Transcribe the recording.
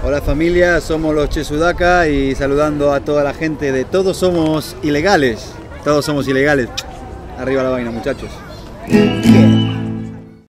Hola familia, somos los Che Sudaka y saludando a toda la gente de Todos Somos Ilegales. Todos somos ilegales. Arriba la vaina, muchachos.